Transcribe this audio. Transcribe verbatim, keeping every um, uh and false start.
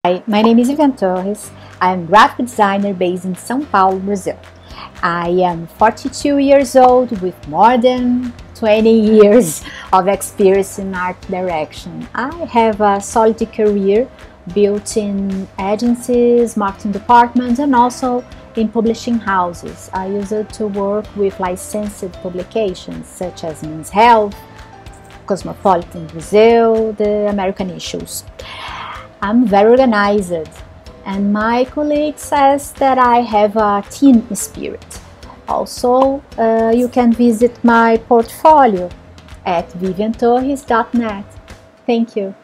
Hi, my name is Vivian Torres. I am a graphic designer based in São Paulo, Brazil. I am forty-two years old with more than twenty years of experience in art direction. I have a solid career built in agencies, marketing departments, and also in publishing houses. I use it to work with licensed publications such as Men's Health, Cosmopolitan Brazil, the American Issues. I'm very organized, and my colleague says that I have a team spirit. Also, uh, you can visit my portfolio at vivian torres dot net. Thank you.